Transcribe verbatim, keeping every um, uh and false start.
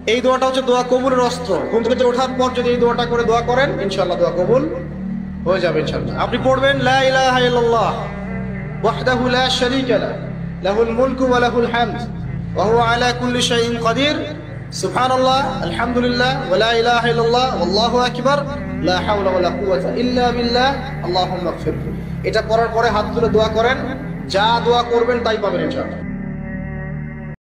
এই দোয়াটা হচ্ছে দোয়া কবুলের অস্ত্র। ঘুম থেকে ওঠার পর যদি এই দোয়াটা করে দোয়া করেন, ইনশাআল্লাহ দোয়া কবুল হয়ে যাবে ইনশাআল্লাহ। আপনি পড়বেন লা ইলাহা ইল্লাল্লাহ ওয়াহদাহু লা শারীকা লাহু লাহুল মুলকু ওয়া লাহুল হামদ ওয়া হুয়া আলা কুল্লি শাইইন কাদির সুবহানাল্লাহ আলহামদুলিল্লাহ ওয়া লা ইলাহা ইল্লাল্লাহ ওয়াল্লাহু আকবার লা হাওলা ওয়া লা কুওয়াতা ইল্লা বিল্লাহ আল্লাহুম্মা ইগফির। এটা পড়ার পরে হাত তুলে দোয়া করেন, যা দোয়া করবেন তাই পাবেন ইনশাআল্লাহ।